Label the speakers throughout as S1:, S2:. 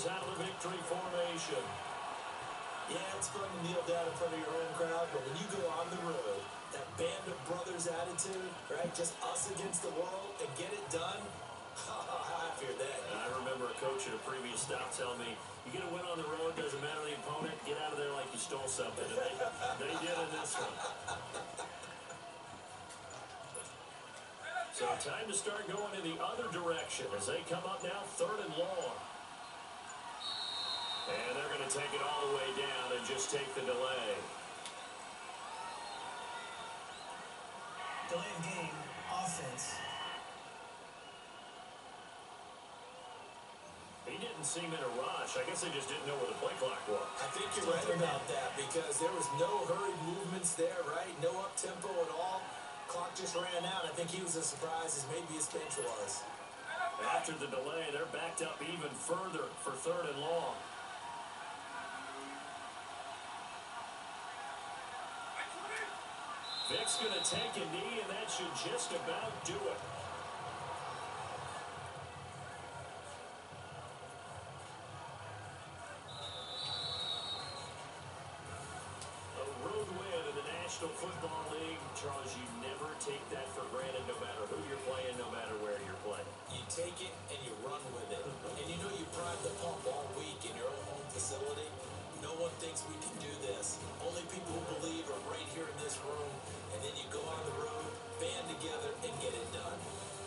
S1: out of the victory formation.
S2: Yeah, it's fun to kneel down in front of your own crowd, but when you go on the road, that band of brothers attitude, right? Just us against the world and get it done. How happy are they?
S1: I remember a coach at a previous stop telling me, you get a win on the road, doesn't matter the opponent, get out of there like you stole something. And they did in this one. So time to start going in the other direction as they come up now 3rd and long. And they're going to take it all the way down and just take the delay.
S3: Delay of game, offense.
S1: He didn't seem in a rush. I guess they just didn't know where the play clock was.
S2: I think you're right about that because there was no hurried movements there, right? No up-tempo at all. Clock just ran out. I think he was as surprised as maybe his bench was.
S1: After the delay, they're backed up even further for 3rd and long. Vick's going to take a knee, and that should just about do it. A road win in the National Football League. Charles, you never take that for granted no matter who you're playing, no matter where you're playing.
S2: You take it and you run with it. And you know you prime the pump all week in your own home facility. No one thinks we can do this. Only people who believe are right here in this room. And then you go on the road, band together, and get it done.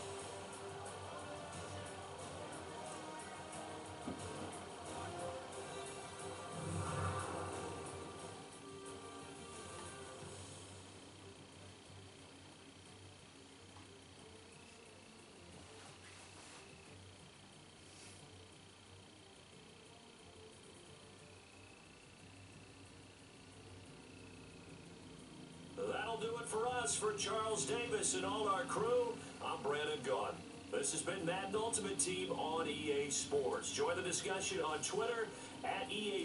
S1: That'll do it for us. For Charles Davis and all our crew, I'm Brandon Gaudin. This has been Madden Ultimate Team on EA Sports. Join the discussion on Twitter at EA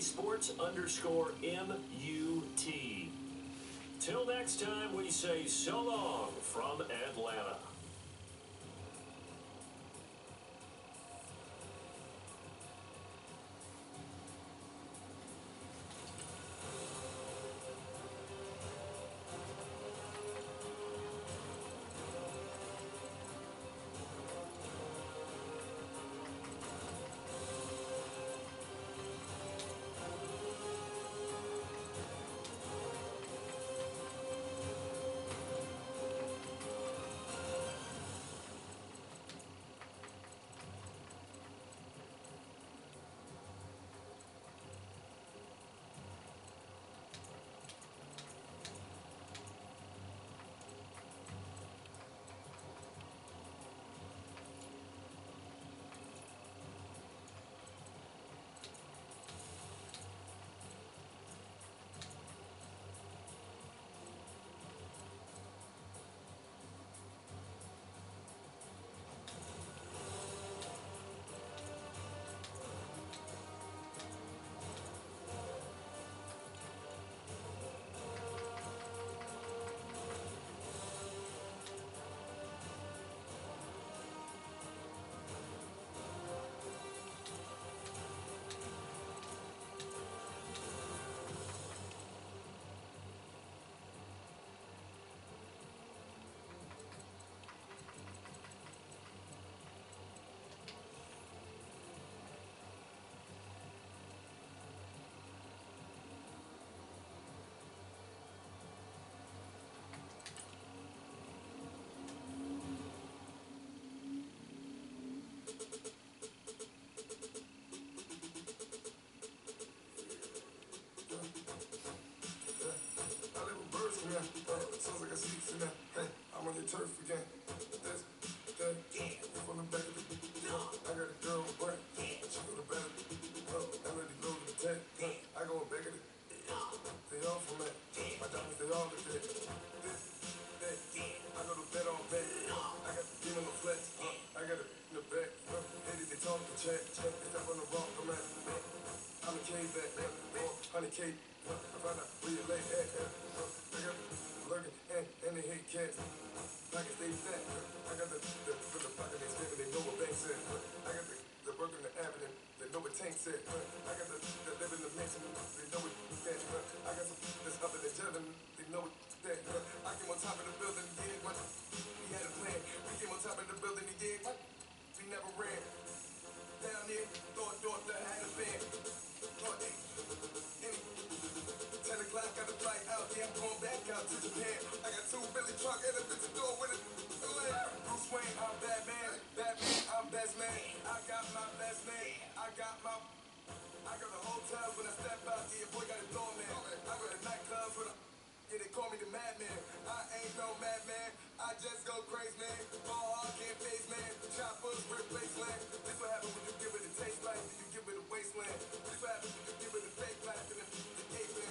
S1: Sports_MUT. Till next time, we say so long from Atlanta.
S4: Sounds like I see you now. Hey, I'm on your turf again. This, that, from the back of the I got a girl with breath. She go to bed. I'm ready to go to the tech. I go back at it. They all from that. My diamonds, they all look at it. This, that, I go to bed on bed. I got the demon on the flex. I got it in the back. Lady, they talk to check. They step on the wrong command. I'm a cave back. 100K. I find out where you lay at. I got lurking and they hate cats. Pockets stay fat. I got the pocket they spin and they know what bank said. I got the work in the avenue. They know what tank. tank set. I got the live in the mansion, they know it that. I got some that's up in the gentleman, they know it that. I came on top of the building, yeah, what? We had a plan. We came on top of the building, yeah, what? We never ran. Down there, thought that had a band. Thought, hey, 10 o'clock, got a flight out, yeah, I'm going back out to Japan. I got 2 Billy truck and a bitch door with it. Bruce Wayne, I'm Batman, I'm best man. I got my best man, I go to hotels when I step out, yeah, your boy got a doorman. I go to nightclubs with a, yeah, they call me the madman. I ain't no madman, I just go crazy, man. Ball hard, can't face, man. Choppers, rip wasteland. This what happens when you give it a taste like, when you give it a wasteland. This what happens when you give it a fake life and the cake, man.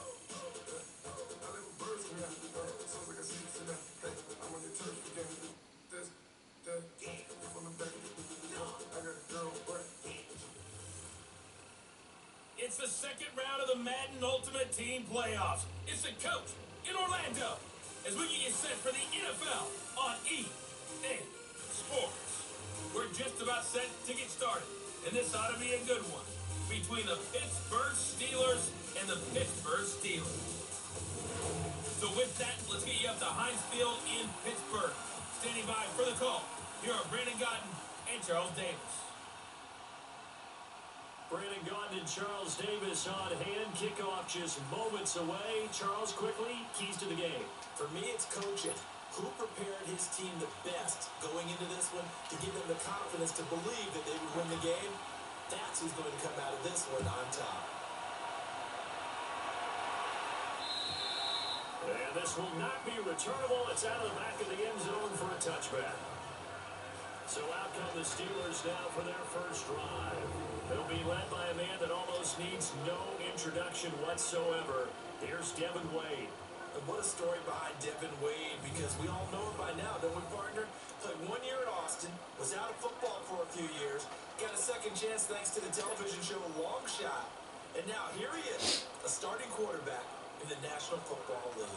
S4: I live with birds from that, sounds like I see in that. Hey, I'm on your turf again. This, that, from the back. I got a girl, but
S1: It's the second round of the Madden Ultimate Team Playoffs. It's the coach in Orlando as we get you set for the NFL on EA Sports. We're just about set to get started, and this ought to be a good one between the Pittsburgh Steelers and the Pittsburgh Steelers. So with that, let's get you up to Heinz Field in Pittsburgh. Standing by for the call, here are Brandon Gotten and Charles Davis. Brandon Gaudin and Charles Davis on hand. Kickoff just moments away. Charles, quickly, keys to the game.
S2: For me, it's coaching. Who prepared his team the best going into this one to give them the confidence to believe that they would win the game? That's who's going to come out of this one on top.
S1: And this will not be returnable. It's out of the back of the end zone for a touchback. So out come the Steelers now for their first drive. They'll be led by a man that almost needs no introduction whatsoever. Here's Devin Wade.
S2: And what a story behind Devin Wade, because we all know it by now, don't we, partner? Played 1 year at Austin, was out of football for a few years, got a second chance thanks to the television show Long Shot. And now here he is, a starting quarterback in the National Football League.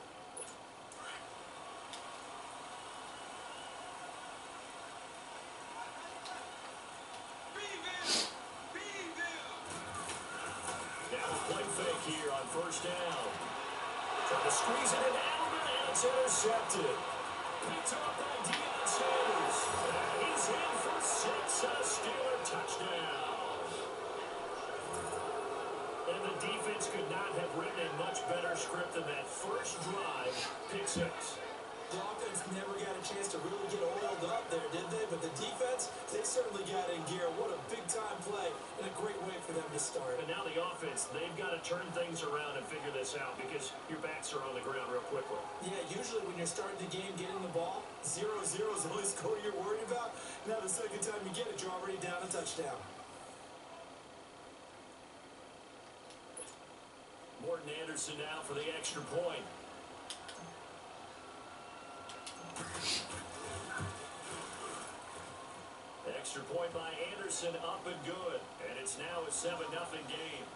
S1: Here on first down. Trying to squeeze it in Alvin, and it's intercepted. Picked off by Deion Sanders. And he's in for 6, a Steeler touchdown. And the defense could not have written a much better script than that first drive. Pick 6.
S2: The offense never got a chance to really get oiled up there, did they? But the defense, they certainly got in gear. What a big-time play and a great way for them to start.
S1: And now the offense, they've got to turn things around and figure this out because your backs are on the ground real quickly.
S2: Yeah, usually when you're starting the game, getting the ball, 0-0 is the only score you're worried about. Now the second time you get it, you're already down a touchdown.
S1: Morton Anderson now for the extra point. Extra point by Anderson, up and good. And it's now a 7-0 game.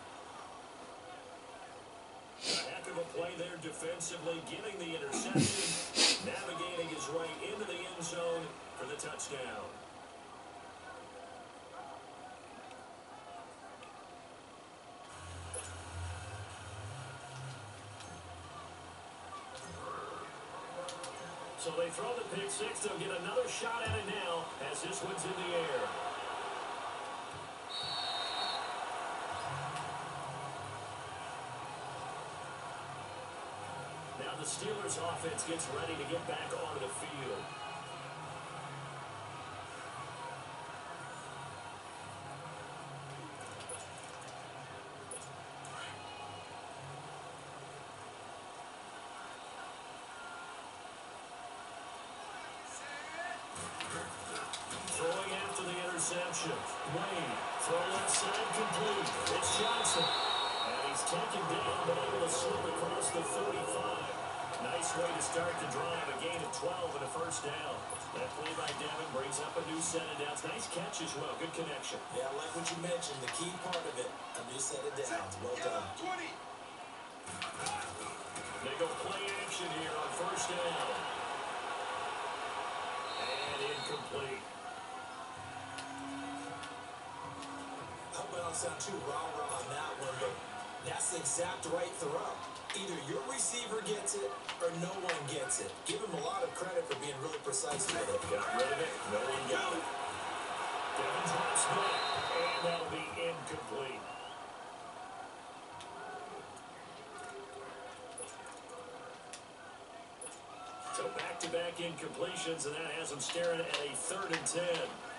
S1: A heck of a play there defensively, getting the interception, navigating his way into the end zone for the touchdown. So they throw the pick 6. They'll get another shot at it now as this one's in the air. Now the Steelers offense gets ready to get back onto the field. Throwing after the interception. Wayne, throw left side complete. It's Johnson. And he's taken down, but able to slip across the 35. Nice way to start the drive. A gain of 12 and a first down. That play by Devin brings up a new set of downs. Nice catch as well. Good connection.
S2: Yeah, I like what you mentioned. The key part of it, a new set of downs. Well done.
S1: They go play action here on first down. And incomplete.
S2: How about sound too rah-rah on that one, but that's the exact right throw. Either your receiver gets it or no one gets it. Give him a lot of credit for being really precise with it.
S1: Got rid of it. No one got it. Devin drops back, and that'll be incomplete. So back-to-back incompletions, and that has them staring at a 3rd and 10.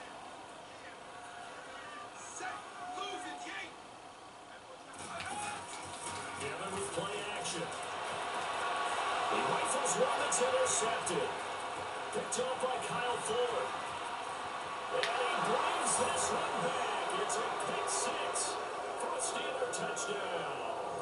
S1: Devin with play action. He rifles one that's intercepted. Picked up by Kyle Fuller. And he brings this one back. It's a pick 6 for a Steeler touchdown.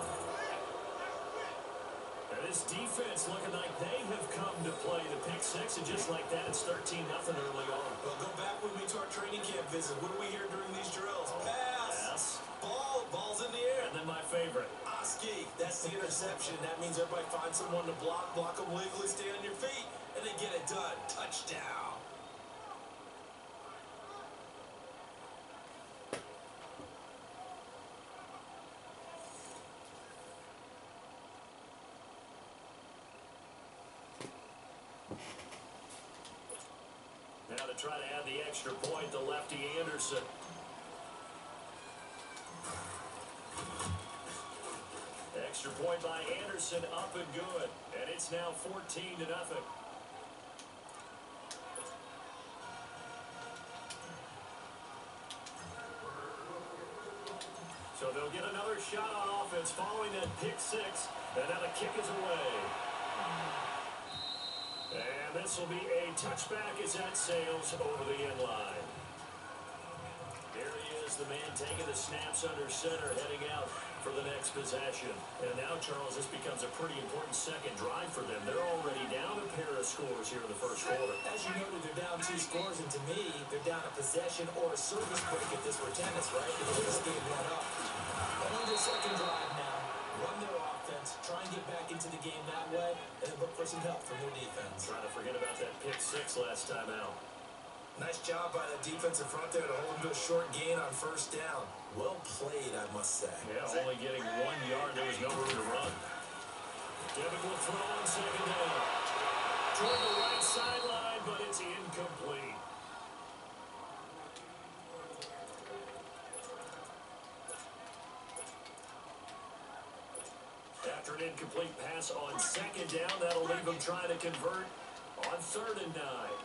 S1: And this defense looking like they have come to play the pick 6, and just like that, it's 13-0 early on.
S2: Well, go back with me to our training camp visit. What do we hear during these drills? Pass. Ball's in the air.
S1: And then my favorite.
S2: Oski, that's the interception. That means everybody finds someone to block them legally, stay on your feet, and they get it done. Touchdown.
S1: Now to try to add the extra point, the lefty Anderson. Extra point by Anderson, up and good. And it's now 14-0. So they'll get another shot on offense following that pick 6. And now the kick is away. And this will be a touchback as that sails over the end line. There he is, the man taking the snaps under center, heading out for the next possession. And now, Charles, this becomes a pretty important second drive for them. They're already down a pair of scores here in the first quarter.
S2: As you noted, they're down 2 scores, and to me, they're down a possession or a service break if this were tennis, right? Because this game went up. On their second drive now, run their offense, try and get back into the game that way, and then look for some help from their defense.
S1: Trying to forget about that pick 6 last time out.
S2: Nice job by the defensive front there to hold him to a short gain on first down. Well played, I must say.
S1: Yeah, only getting 1 yard. There was no room to run. Devin will throw on second down. Toward the right sideline, but it's incomplete. After an incomplete pass on second down, that'll leave them trying to convert on 3rd and 9.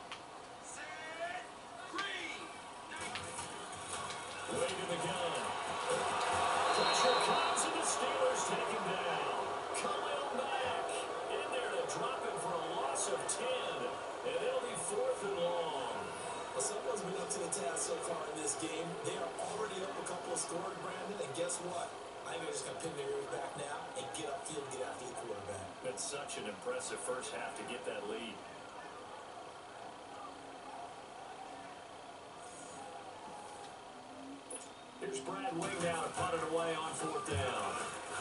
S1: Wade in the gun. Pressure comes, and the Steelers take him down. Khalil Mack in there to drop him for a loss of 10. And it'll be 4th and long.
S2: Well, someone's been up to the task so far in this game. They are already up a couple of scores, Brandon, and guess what? I think they're just going to pin their ears back now and get upfield, get after the quarterback.
S1: Been such an impressive first half to get that lead. Here's Brad Wing now to punt it away on 4th down.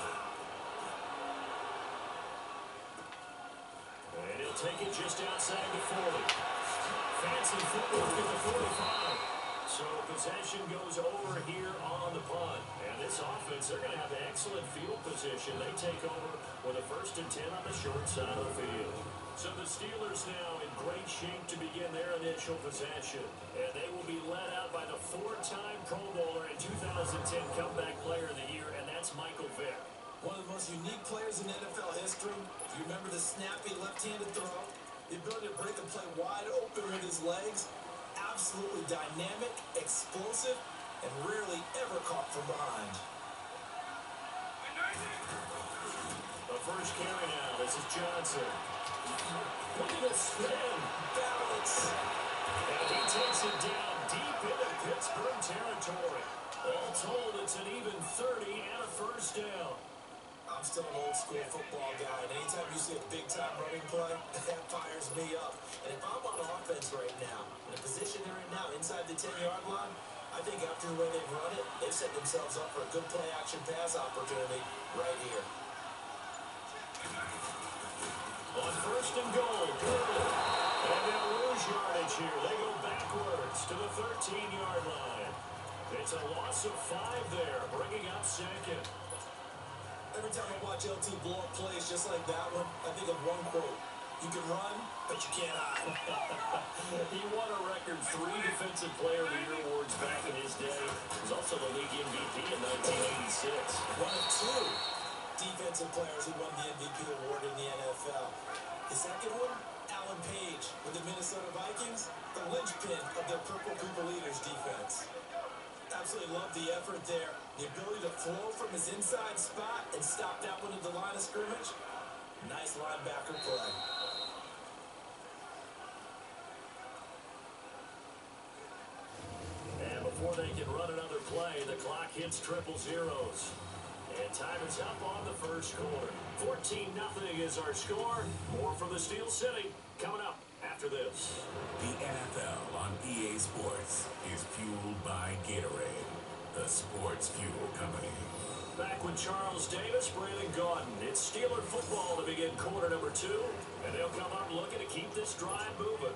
S1: And he'll take it just outside the 40. Fancy footwork at the 45. So possession goes over here on the punt. And this offense, they're going to have excellent field position. They take over with a 1st and 10 on the short side of the field. So the Steelers now in great shape to begin their initial possession. And they will be led out by the 4-time Pro Bowler and 2010 Comeback Player of the Year, and that's Michael Vick.
S2: One of the most unique players in NFL history. If you remember the snappy left-handed throw, the ability to break a play wide open with his legs, absolutely dynamic, explosive, and rarely ever caught from behind.
S1: The first carry now, this is Johnson. Look at the spin.
S2: Balance.
S1: And he takes it down deep into Pittsburgh territory. All told, it's an even 30 and a first down.
S2: I'm still an old school football guy, and anytime you see a big-time running play, that fires me up. And if I'm on offense right now, in the position they're in now, inside the 10-yard line, I think after the way they've run it, they've set themselves up for a good play-action pass opportunity right here.
S1: On 1st and goal, and they'll lose yardage here. They go backwards to the 13-yard line. It's a loss of 5 there, bringing up second.
S2: Every time I watch LT blow up plays just like that one, I think of one quote. You can run, but you can't hide.
S1: He won a record 3 Defensive Player of the Year awards back in his day. He was also the league MVP in 1986.
S2: One of 2 defensive players who won the MVP award in the NFL. The second one, Alan Page with the Minnesota Vikings, the linchpin of their Purple People Eaters defense. Absolutely love the effort there. The ability to flow from his inside spot and stop that one at the line of scrimmage. Nice linebacker play.
S1: And before they can run another play, the clock hits triple zeros. And time is up on the first quarter. 14-0 is our score. More from the Steel City coming up after this.
S5: The NFL on EA Sports is fueled by Gatorade, the sports fuel company.
S1: Back with Charles Davis, Braylon Gordon. It's Steeler football to begin quarter number 2. And they'll come up looking to keep this drive moving.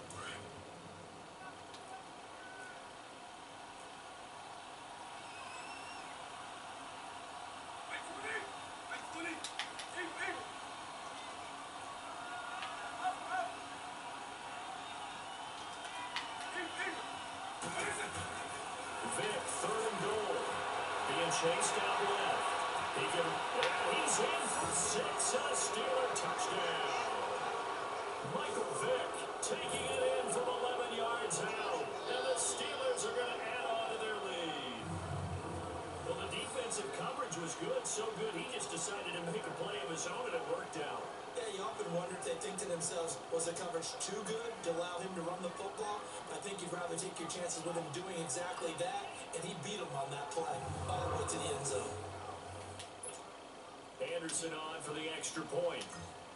S1: Vick, 3rd and goal. Being chased out left. He's in for 6 and a Steeler touchdown. Michael Vick taking it in from 11 yards out. And the Steelers are going to add on to their lead. Well, the defensive coverage was good, so good he just decided to make a play of his own, and it worked out.
S2: Yeah, you often wonder if they think to themselves, was the coverage too good to allow him to run the football? I think you'd rather take your chances with him doing exactly that, and he beat him on that play all the way to the end zone.
S1: Anderson on for the extra point.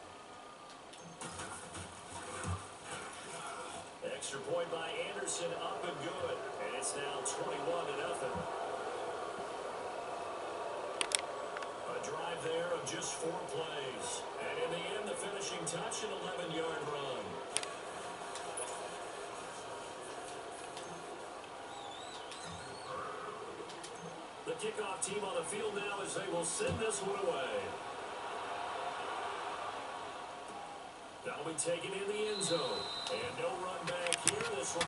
S1: Extra point by Anderson, up and good. And it's now 21-0. A drive there of just 4 plays. And in the end, the finishing touch, an 11-yard run. The kickoff team on the field now as they will send this one away. That'll be taken in the end zone. And no run back here. This one.